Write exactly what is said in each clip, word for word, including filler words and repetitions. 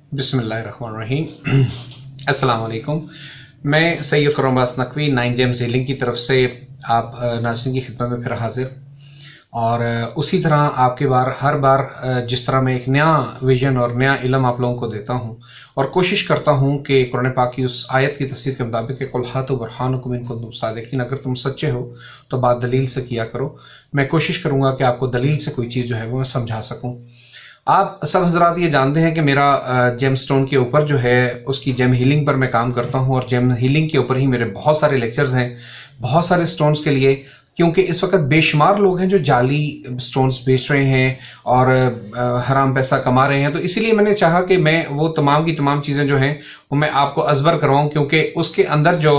बिस्मिल्लाहिर्रहमानिर्रहीम। अस्सलाम वालेकुम। मैं Syed Khurram Abbas Naqvi nine gems healing की तरफ से आप नाज़रीन की खिदमत में फिर हाजिर। और उसी तरह आपके बार हर बार जिस तरह मैं एक नया विजन और नया इल्म आप लोगों को देता हूँ और कोशिश करता हूँ कि कुरान पाक की उस आयत की तफसीर के मुताबिक कुल हातु बुरहानुकुम इन कुंतुम सादिकीन, अगर तुम सच्चे हो तो बात दलील से किया करो। मैं कोशिश करूँगा कि आपको दलील से कोई चीज़ जो है वो मैं समझा सकूँ। आप सब हजरात ये जानते हैं कि मेरा जेम स्टोन के ऊपर जो है उसकी जेम हीलिंग पर मैं काम करता हूँ और जेम हीलिंग के ऊपर ही मेरे बहुत सारे लेक्चर्स हैं बहुत सारे स्टोन्स के लिए, क्योंकि इस वक्त बेशुमार लोग हैं जो जाली स्टोन्स बेच रहे हैं और हराम पैसा कमा रहे हैं। तो इसीलिए मैंने चाहा कि मैं वो तमाम की तमाम चीज़ें जो हैं वो मैं आपको अजबर करवाऊं, क्योंकि उसके अंदर जो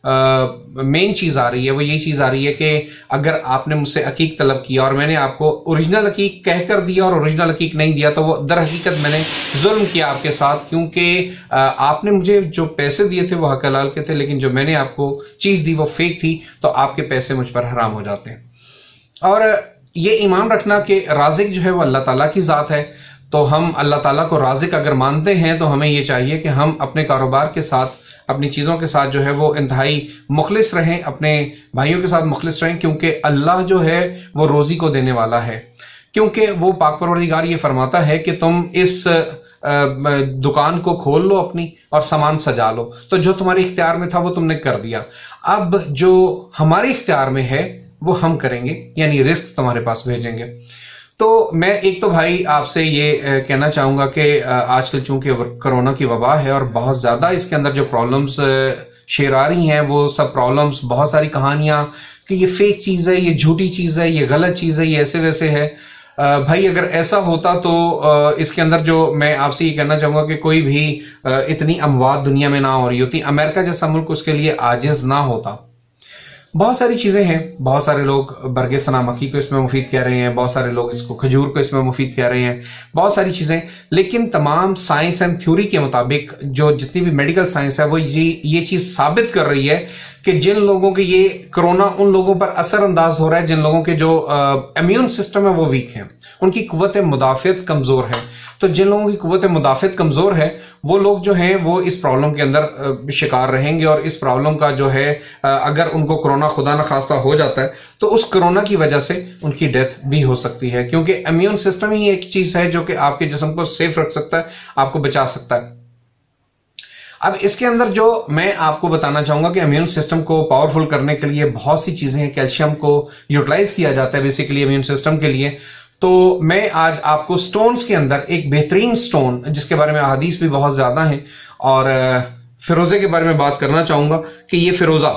मेन चीज़ आ रही है वो यही चीज़ आ रही है कि अगर आपने मुझसे अकीक तलब किया और मैंने आपको ओरिजिनल अकीक कहकर दिया और ओरिजिनल अकीक नहीं दिया तो वो दर हकीकत मैंने जुल्म किया आपके साथ, क्योंकि आपने मुझे जो पैसे दिए थे वो हक हलाल के थे, लेकिन जो मैंने आपको चीज़ दी वो फेक थी, तो आपके पैसे मुझ पर हराम हो जाते हैं। और ये ईमान रखना कि राज़िक जो है वो अल्लाह ताला की ज़ात है, तो हम अल्लाह ताला को राज़िक अगर मानते हैं तो हमें ये चाहिए कि हम अपने कारोबार के साथ अपनी चीज़ों के साथ जो है वो इंतहाई मुखलिस रहें, अपने भाइयों के साथ मुखलिस रहें, क्योंकि अल्लाह जो है वो रोज़ी को देने वाला है। क्योंकि वो पाक परवरदिगार ये फरमाता है कि तुम इस दुकान को खोल लो अपनी और सामान सजा लो, तो जो तुम्हारे इख्तियार में था वो तुमने कर दिया। अब जो हमारे इख्तियार में है वो हम करेंगे, यानी रिस्क तुम्हारे पास भेजेंगे। तो मैं एक तो भाई आपसे ये कहना चाहूंगा कि आजकल चूंकि कोरोना की वबा है और बहुत ज्यादा इसके अंदर जो प्रॉब्लम्स शेयर आ रही हैं वो सब प्रॉब्लम्स, बहुत सारी कहानियां कि ये फेक चीज है, ये झूठी चीज है, ये गलत चीज है, ये ऐसे वैसे है। भाई अगर ऐसा होता तो इसके अंदर जो मैं आपसे ये कहना चाहूंगा कि कोई भी इतनी अमवात दुनिया में ना हो रही होती, अमेरिका जैसा मुल्क उसके लिए आजिज ना होता। बहुत सारी चीजें हैं, बहुत सारे लोग बरगे सना मक्खी को इसमें मुफीद कह रहे हैं, बहुत सारे लोग इसको खजूर को इसमें मुफीद कह रहे हैं, बहुत सारी चीजें, लेकिन तमाम साइंस एंड थ्योरी के मुताबिक जो जितनी भी मेडिकल साइंस है वो ये ये चीज साबित कर रही है कि जिन लोगों के ये कोरोना उन लोगों पर असर अंदाज हो रहा है जिन लोगों के जो इम्यून सिस्टम है वो वीक है, उनकी कुव्वत मुदाफियत कमजोर है। तो जिन लोगों की कुव्वत मुदाफियत कमजोर है वो लोग जो हैं वो इस प्रॉब्लम के अंदर शिकार रहेंगे, और इस प्रॉब्लम का जो है अगर उनको कोरोना खुदा न खास्ता हो जाता है तो उस कोरोना की वजह से उनकी डेथ भी हो सकती है, क्योंकि इम्यून सिस्टम ही एक चीज है जो कि आपके जिस्म को सेफ रख सकता है, आपको बचा सकता है। अब इसके अंदर जो मैं आपको बताना चाहूंगा कि इम्यून सिस्टम को पावरफुल करने के लिए बहुत सी चीजें हैं। कैल्शियम को यूटिलाइज किया जाता है बेसिकली इम्यून सिस्टम के लिए। तो मैं आज आपको स्टोन्स के अंदर एक बेहतरीन स्टोन जिसके बारे में अहादीस भी बहुत ज्यादा हैं और फिरोजे के बारे में बात करना चाहूंगा कि ये फिरोजा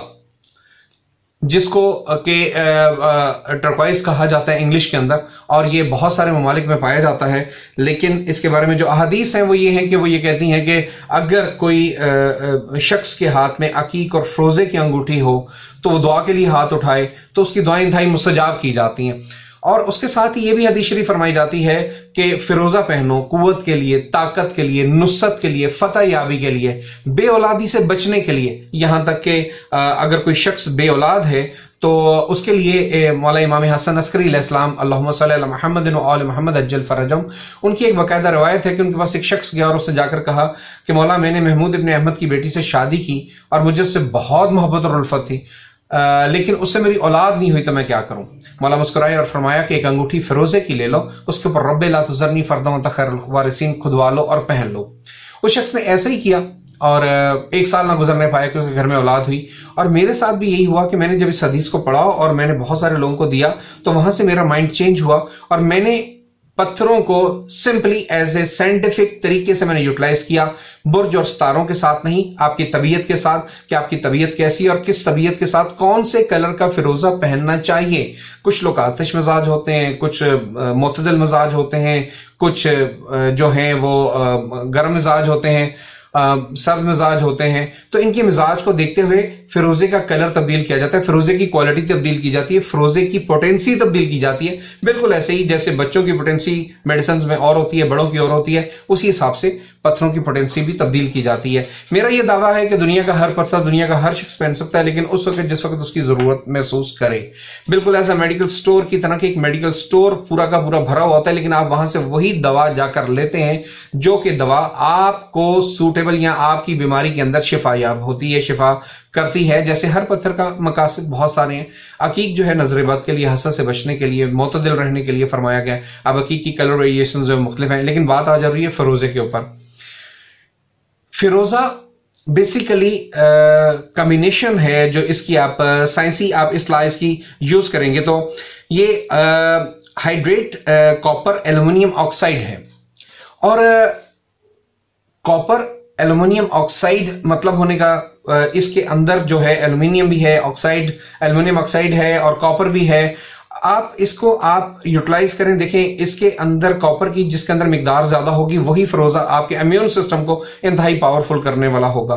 जिसको के टर्क्वाइज कहा जाता है इंग्लिश के अंदर, और ये बहुत सारे ममालिक में पाया जाता है, लेकिन इसके बारे में जो अहादीस हैं वो ये हैं कि वो ये कहती हैं कि अगर कोई शख्स के हाथ में अकीक और फ्रोजे की अंगूठी हो तो वो दुआ के लिए हाथ उठाए तो उसकी दुआएं इंतहाई मुस्तजाब की जाती हैं। और उसके साथ ही ये भी हदीस शरीफ फरमाई जाती है कि फिरोजा पहनो कुव्वत के लिए, ताकत के लिए, नुसरत के लिए, फतह याबी के लिए, बे औलादी से बचने के लिए। यहां तक कि अगर कोई शख्स बे औलाद है तो उसके लिए मौला इमाम हसन अस्करी अलैहिस्सलाम अल्लाहुम्मा सल्ली अला मुहम्मद व आले मुहम्मद अज्जल फरजम, उनकी एक बाकायदा रवायत है कि उनके पास एक शख्स गया और उससे जाकर कहा कि मौला मैंने महमूद इब्न अहमद की बेटी से शादी की और मुझे उससे बहुत मोहब्बत और उल्फत थी, आ, लेकिन उससे मेरी औलाद नहीं हुई, तो मैं क्या करूं। मौला मुस्कुराए और फरमाया कि एक अंगूठी फिरोजे की ले लो, उसके ऊपर रब्बे ला तुज़रनी फर्दन व खैरुल वारिसीन खुदवा लो और पहन लो। उस शख्स ने ऐसे ही किया और एक साल ना गुजरने पाया कि उसके घर में औलाद हुई। और मेरे साथ भी यही हुआ कि मैंने जब इस हदीस को पढ़ा और मैंने बहुत सारे लोगों को दिया तो वहां से मेरा माइंड चेंज हुआ और मैंने पत्थरों को सिंपली एज ए साइंटिफिक तरीके से मैंने यूटिलाइज किया, बुर्ज और सितारों के साथ नहीं, आपकी तबीयत के साथ कि आपकी तबीयत कैसी और किस तबीयत के साथ कौन से कलर का फिरोजा पहनना चाहिए। कुछ लोग आतिश मिजाज होते हैं, कुछ मुतदल मिजाज होते हैं, कुछ जो हैं वो गर्म मिजाज होते हैं। सर्द मिजाज होते हैं, तो इनके मिजाज को देखते हुए फिरोजे का कलर तब्दील किया जाता है, फिरोजे की क्वालिटी तब्दील की जाती है, फिरोजे की पोटेंसी तब्दील की जाती है। बिल्कुल ऐसे ही जैसे बच्चों की पोटेंसी मेडिसिन में और होती है, बड़ों की और होती है, उसी हिसाब से पत्थरों की पोटेंसी भी तब्दील की जाती है। मेरा यह दावा है कि दुनिया का हर पत्थर दुनिया का हर शख्स पहन सकता है, लेकिन उस वक्त जिस वक्त उसकी जरूरत महसूस करे। बिल्कुल ऐसा मेडिकल स्टोर की तरह, कि एक मेडिकल स्टोर पूरा का पूरा भरा हुआ होता है, लेकिन आप वहां से वही दवा जाकर लेते हैं जो कि दवा आपको सूटेबल या आपकी बीमारी के अंदर शिफायाब होती है, शिफा करती है। जैसे हर पत्थर का मकासद बहुत सारे हैं। अकीक जो है नजरेबद के लिए, हसद से बचने के लिए, मोतदिल रहने के लिए फरमाया गया। अब अकीक की कलर वेरिएशन जो मुख्तलिफ है, लेकिन बात आ जा रही है फिरोजे के ऊपर। फिरोजा बेसिकली कॉम्बिनेशन है जो इसकी आप साइंसी आप इस्लाह इसकी यूज करेंगे तो ये हाइड्रेट कॉपर एल्युमिनियम ऑक्साइड है। और कॉपर एल्युमिनियम ऑक्साइड मतलब होने का uh, इसके अंदर जो है एल्युमिनियम भी है, ऑक्साइड एल्युमिनियम ऑक्साइड है और कॉपर भी है। आप इसको आप यूटिलाइज करें, देखें इसके अंदर कॉपर की जिसके अंदर मिकदार ज्यादा होगी वही फिरोजा आपके इम्यून सिस्टम को इंतहाई पावरफुल करने वाला होगा।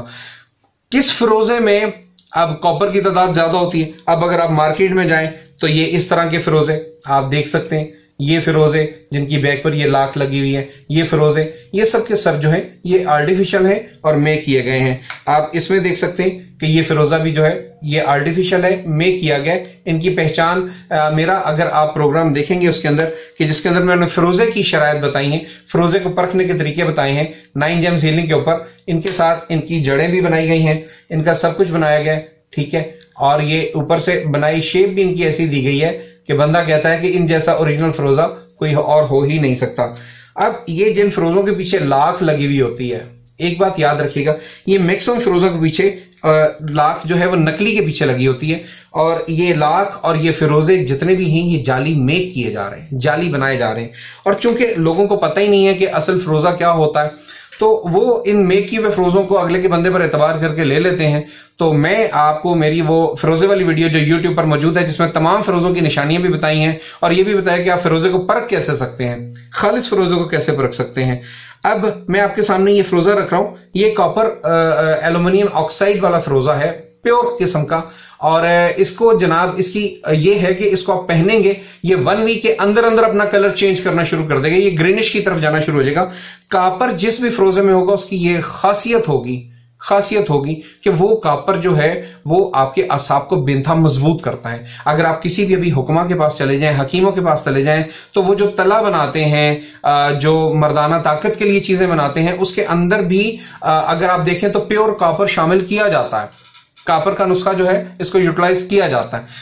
किस फिरोजे में अब कॉपर की तादाद ज्यादा होती है। अब अगर आप मार्केट में जाएं तो ये इस तरह के फिरोजे आप देख सकते हैं, ये फिरोजे जिनकी बैक पर ये लाख लगी हुई है, ये फिरोजे, ये सब के सब जो है ये आर्टिफिशियल है और मेक किए गए हैं। आप इसमें देख सकते हैं कि ये फिरोजा भी जो है ये आर्टिफिशियल है, मेक किया गया। इनकी पहचान आ, मेरा अगर आप प्रोग्राम देखेंगे उसके अंदर कि जिसके अंदर मैंने फिरोजे की शरायत बताई हैं, फिरोजे को परखने के तरीके बताए हैं नाइन जेम्स हीलिंग के ऊपर। इनके साथ इनकी जड़ें भी बनाई गई हैं, इनका सब कुछ बनाया गया है, ठीक है। और ये ऊपर से बनाई शेप भी इनकी ऐसी दी गई है कि बंदा कहता है कि इन जैसा ओरिजिनल फिरोजा कोई और हो ही नहीं सकता। अब ये जिन फिरोजों के पीछे लाख लगी हुई होती है, एक बात याद रखिएगा, ये मैक्सिमम फिरोजों के पीछे लाख जो है वो नकली के पीछे लगी होती है। और ये लाख और ये फिरोजे जितने भी हैं ये जाली मेक किए जा रहे हैं, जाली बनाए जा रहे हैं। और चूंकि लोगों को पता ही नहीं है कि असल फिरोजा क्या होता है, तो वो इन मेक किए हुए फिरोजों को अगले के बंदे पर एतबार करके ले लेते हैं। तो मैं आपको मेरी वो फिरोजे वाली वीडियो जो यूट्यूब पर मौजूद है, जिसमें तमाम फिरोजों की निशानियां भी बताई हैं और ये भी बताया कि आप फिरोजे को परख कैसे सकते हैं, खालिस फिरोजे को कैसे परख सकते हैं। अब मैं आपके सामने ये फिरोजा रख रहा हूं, ये कॉपर एल्युमिनियम ऑक्साइड वाला फिरोजा है, प्योर किस्म का। और इसको जनाब इसकी ये है कि इसको आप पहनेंगे, ये वन वीक के अंदर अंदर अपना कलर चेंज करना शुरू कर देगा, ये ग्रीनिश की तरफ जाना शुरू हो जाएगा। कॉपर जिस भी फिरोजे में होगा उसकी ये खासियत होगी खासियत होगी कि वो कॉपर जो है वो आपके असाब को बेंथा मजबूत करता है। अगर आप किसी भी अभी हुक्मा के पास चले जाएं, हकीमों के पास चले जाएं, तो वो जो तला बनाते हैं, जो मर्दाना ताकत के लिए चीजें बनाते हैं, उसके अंदर भी अगर आप देखें तो प्योर कॉपर शामिल किया जाता है। कॉपर का नुस्खा जो है इसको यूटिलाइज किया जाता है।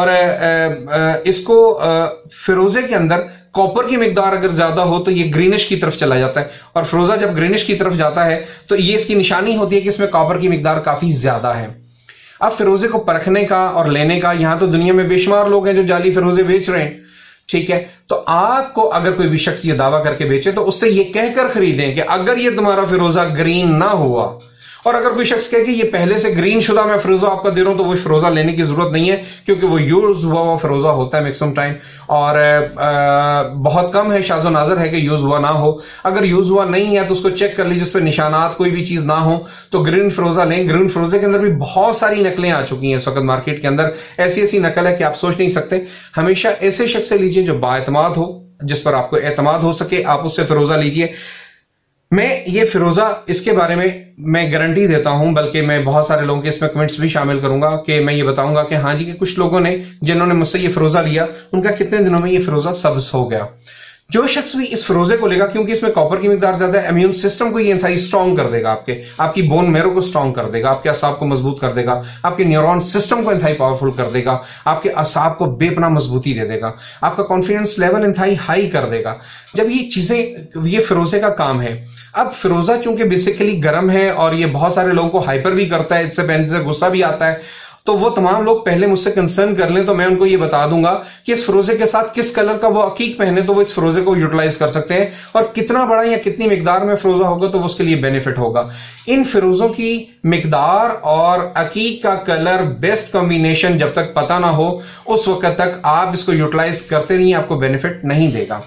और इसको फिरोजे के अंदर कॉपर की मिकदार अगर ज्यादा हो तो ये ग्रीनिश की तरफ चला जाता है, और फिरोजा जब ग्रीनिश की तरफ जाता है तो ये इसकी निशानी होती है कि इसमें कॉपर की मिकदार काफी ज्यादा है। अब फिरोजे को परखने का और लेने का, यहां तो दुनिया में बेशुमार लोग हैं जो जाली फिरोजे बेच रहे हैं, ठीक है। तो आपको अगर कोई भी शख्स ये दावा करके बेचे तो उससे ये कहकर खरीदें कि अगर ये तुम्हारा फिरोजा ग्रीन ना हुआ, और अगर कोई शख्स कहे कि ये पहले से ग्रीन शुदा मैं फिरोजा आपका दे रहा हूं, तो वो फिरोजा लेने की जरूरत नहीं है, क्योंकि वो यूज हुआ हुआ फिरोजा होता है मैक्सिमम टाइम। और आ, बहुत कम है, शाज़ो नाज़र है कि यूज हुआ ना हो। अगर यूज हुआ नहीं है तो उसको चेक कर लीजिए, उस पर निशानात कोई भी चीज ना हो तो ग्रीन फिरोजा लें। ग्रीन फिरोजे के अंदर भी बहुत सारी नकलें आ चुकी हैं इस वक्त मार्केट के अंदर, ऐसी ऐसी नकल है कि आप सोच नहीं सकते। हमेशा ऐसे शख्स से लीजिए जो बाएतमाद हो, जिस पर आपको एतमाद हो सके, आप उससे फिरोजा लीजिए। मैं ये फिरोजा इसके बारे में मैं गारंटी देता हूं, बल्कि मैं बहुत सारे लोगों के इसमें कमेंट्स भी शामिल करूंगा कि मैं ये बताऊंगा कि हाँ जी, कि कुछ लोगों ने जिन्होंने मुझसे ये फिरोजा लिया उनका कितने दिनों में ये फिरोजा सब्ज हो गया। जो शख्स भी इस फिरोजे को लेगा, क्योंकि इसमें कॉपर की मिकदार ज्यादा है, इम्यून सिस्टम को ये इंतहाई स्ट्रॉन्ग कर देगा, आपके आपकी बोन मैरो को स्ट्रॉन्ग कर देगा, आपके असाब को मजबूत कर देगा, आपके न्यूरॉन सिस्टम को इंतहाई पावरफुल कर देगा, आपके असाब को बेपना मजबूती दे देगा, आपका कॉन्फिडेंस लेवल इंतहाई हाई कर देगा। जब ये चीजें, ये फिरोजे का काम है। अब फिरोजा चूंकि बेसिकली गर्म है और ये बहुत सारे लोगों को हाइपर भी करता है, इससे पहले से गुस्सा भी आता है, तो वो तमाम लोग पहले मुझसे कंसर्न कर लें तो मैं उनको ये बता दूंगा कि इस फिरोजे के साथ किस कलर का वो अकीक पहने तो वो इस फिरोजे को यूटिलाइज कर सकते हैं, और कितना बड़ा या कितनी मिकदार में फिरोजा होगा तो वो उसके लिए बेनिफिट होगा। इन फिरोजों की मिकदार और अकीक का कलर बेस्ट कॉम्बिनेशन जब तक पता ना हो उस वक्त तक आप इसको यूटिलाइज करते नहीं, आपको बेनिफिट नहीं देगा।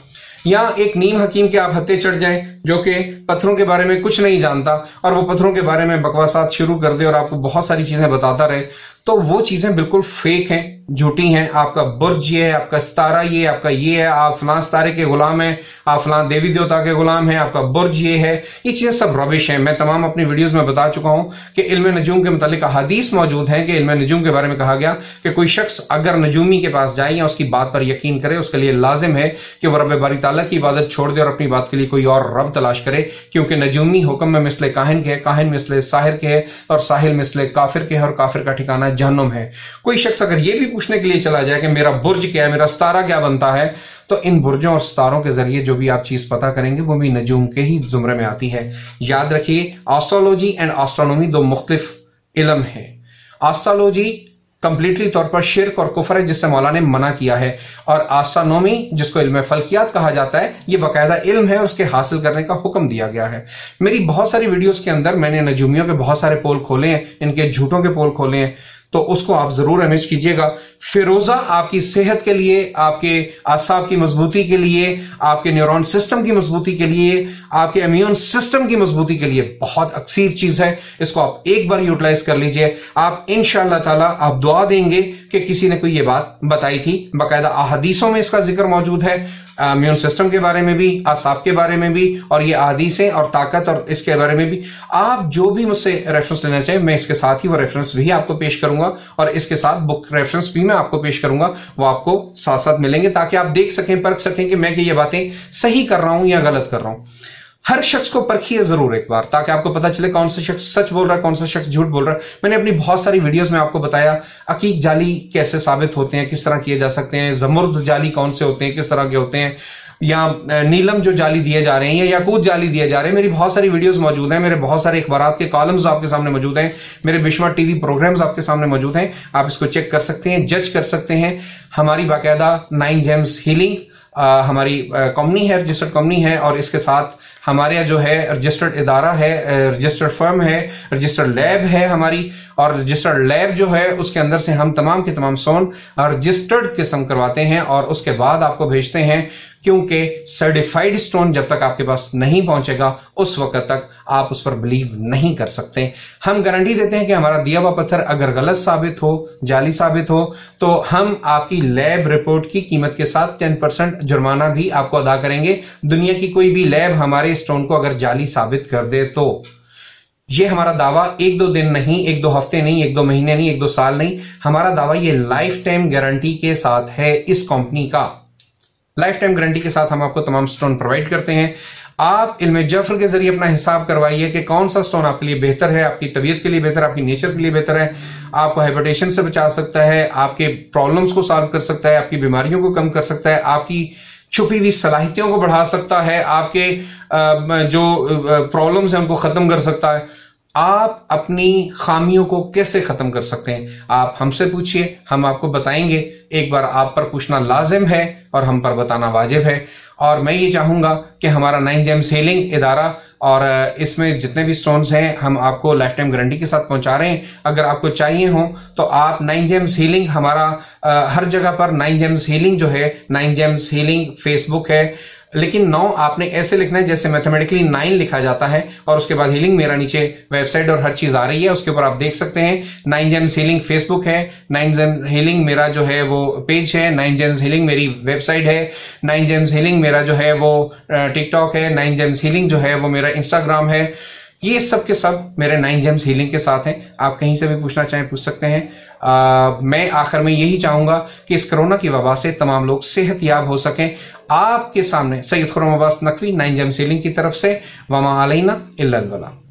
या एक नीम हकीम के आप हत्थे चढ़ जाएं जो कि पत्थरों के बारे में कुछ नहीं जानता और वो पत्थरों के बारे में बकवासात शुरू कर दे और आपको बहुत सारी चीजें बताता रहे, तो वो चीजें बिल्कुल फेक हैं, झूठी हैं। आपका बुर्ज ये है, आपका सितारा ये, आपका ये है, आप फलां सितारे के गुलाम हैं, आप फलां देवी देवता के गुलाम हैं, आपका बुर्ज ये है, ये चीजें सब रबिश हैं। मैं तमाम अपनी वीडियोस में बता चुका हूं कि इल्म नजूम के मुतालिक हदीस मौजूद है कि इल्म नजूम के बारे में कहा गया कि कोई शख्स अगर नजूमी के पास जाए या उसकी बात पर यकीन करे, उसके लिए लाजिम है कि वह रब बारी ताला की इबादत छोड़ दे और अपनी बात के लिए कोई और रब तलाश करे, क्योंकि नजूमी हुक्म में मिसले काहिन के है, काहिन मिसले साहिर के है और साहिर मिसले काफिर के है और काफिर का ठिकाना जहन्नुम है। कोई शख्स अगर यह भी पूछने के लिए चला जाए कि मेरा बुर्ज क्या है, मेरा सितारा क्या बनता है, तो इन बुर्जों और सितारों के जरिए जो भी आप चीज पता करेंगे वो भी नजूम के ही जुमरे में आती है। याद रखिए, एस्ट्रोलॉजी एंड एस्ट्रोनॉमी दो मुख्तलिफ इल्म है। एस्ट्रोलॉजी कंप्लीटली तौर पर शिर्क और कुफर है जिससे मौला ने मना किया है, और एस्ट्रोनॉमी जिसको इल्म फल्कियात कहा जाता है ये बाकायदा इल्म है और उसके हासिल करने का हुक्म दिया गया है। मेरी बहुत सारी वीडियोस के अंदर मैंने नजूमियों के बहुत सारे पोल खोले हैं, इनके झूठों के पोल खोले हैं, तो उसको आप जरूर इमेज कीजिएगा। फिरोजा आपकी सेहत के लिए, आपके आसाब की मजबूती के लिए, आपके न्यूरॉन सिस्टम की मजबूती के लिए, आपके इम्यून सिस्टम की मजबूती के लिए बहुत अक्सीर चीज है। इसको आप एक बार यूटिलाइज कर लीजिए। आप इंशाअल्लाह ताला आप दुआ देंगे कि किसी ने कोई ये बात बताई थी। बाकायदा अहादीसों में इसका जिक्र मौजूद है, इम्यून सिस्टम के बारे में भी, आसाब के बारे में भी, और ये अहादीसें और ताकत और इसके बारे में भी। आप जो भी मुझसे रेफरेंस लेना चाहिए मैं इसके साथ ही वो रेफरेंस भी आपको पेश करूंगा और इसके साथ बुक रेफरेंस भी मैं आपको पेश करूंगा, वो आपको साथ साथ मिलेंगे ताकि आप देख सकें, परख सकें कि मैं कि ये बातें सही कर रहा हूं या गलत कर रहा हूं। हर शख्स को परखिए जरूर एक बार, ताकि आपको पता चले कौन सा शख्स सच बोल रहा है, कौन सा शख्स झूठ बोल रहा है। मैंने अपनी बहुत सारी वीडियोस में आपको बताया अकीक जाली कैसे साबित होते हैं, किस तरह किए जा सकते हैं, जमुर्द जाली कौन से होते हैं, किस तरह के होते हैं, या नीलम जो जाली दिए जा रहे हैं या याकूत जाली दिए जा रहे हैं। मेरी बहुत सारी वीडियोस मौजूद हैं, मेरे बहुत सारे अखबारात के कॉलम्स आपके सामने मौजूद हैं, मेरे बिशमा टीवी प्रोग्राम्स आपके सामने मौजूद हैं। आप इसको चेक कर सकते हैं, जज कर सकते हैं। हमारी बाकायदा नाइन जेम्स हीलिंग आ, हमारी कंपनी है, रजिस्टर्ड कंपनी है, और इसके साथ हमारे यहाँ जो है रजिस्टर्ड इदारा है, रजिस्टर्ड फर्म है, रजिस्टर्ड लैब है हमारी, और रजिस्टर्ड लैब जो है उसके अंदर से हम तमाम के तमाम सोन रजिस्टर्ड किस्म करवाते हैं और उसके बाद आपको भेजते हैं, क्योंकि सर्टिफाइड स्टोन जब तक आपके पास नहीं पहुंचेगा उस वक्त तक आप उस पर बिलीव नहीं कर सकते। हम गारंटी देते हैं कि हमारा दिया हुआ पत्थर अगर गलत साबित हो, जाली साबित हो, तो हम आपकी लैब रिपोर्ट की कीमत के साथ टेन परसेंट जुर्माना भी आपको अदा करेंगे। दुनिया की कोई भी लैब हमारे स्टोन को अगर जाली साबित कर दे तो ये हमारा दावा एक दो दिन नहीं, एक दो हफ्ते नहीं, एक दो महीने नहीं, एक दो साल नहीं, हमारा दावा ये लाइफ टाइम गारंटी के साथ है। इस कंपनी का लाइफ टाइम गारंटी के साथ हम आपको तमाम स्टोन प्रोवाइड करते हैं। आप इल्म जफर के जरिए अपना हिसाब करवाइए कि कौन सा स्टोन आपके लिए बेहतर है, आपकी तबीयत के लिए बेहतर है, आपकी नेचर के लिए बेहतर है, आपको हाइपरटेंशन से बचा सकता है, आपके प्रॉब्लम्स को सॉल्व कर सकता है, आपकी बीमारियों को कम कर सकता है, आपकी छुपी हुई सलाहियतों को बढ़ा सकता है, आपके जो प्रॉब्लम्स हैं उनको खत्म कर सकता है। आप अपनी खामियों को कैसे खत्म कर सकते हैं आप हमसे पूछिए, हम आपको बताएंगे। एक बार आप पर पूछना लाजिम है और हम पर बताना वाजिब है। और मैं ये चाहूंगा कि हमारा नाइन जेम्स हीलिंग इदारा और इसमें जितने भी स्टोन्स हैं हम आपको लाइफ टाइम गारंटी के साथ पहुंचा रहे हैं। अगर आपको चाहिए हो तो आप नाइन जेम्स हीलिंग हमारा आ, हर जगह पर नाइन जेम्स हीलिंग जो है, नाइन जेम्स हीलिंग फेसबुक है, लेकिन नौ आपने ऐसे लिखना है जैसे मैथमेटिकली नाइन लिखा जाता है और उसके बाद हीलिंग। मेरा नीचे वेबसाइट और हर चीज आ रही है, उसके ऊपर आप देख सकते हैं। नाइन जेम्स हीलिंग फेसबुक है, नाइन जेम्स हीलिंग मेरा जो है वो पेज है, नाइन जेम्स हीलिंग मेरी वेबसाइट है, नाइन जेम्स हीलिंग मेरा जो है वो टिकटॉक है, नाइन जेम्स हीलिंग जो है वो मेरा इंस्टाग्राम है। ये सब के सब मेरे नाइन जेम्स हीलिंग के साथ हैं। आप कहीं से भी पूछना चाहें पूछ सकते हैं। आ, मैं आखिर में यही चाहूंगा कि इस कोरोना की वबा से तमाम लोग सेहतयाब हो सकें। आपके सामने Syed Khurram Abbas Naqvi nine gems healing की तरफ से, वमा अलैना इल्लल बलाग।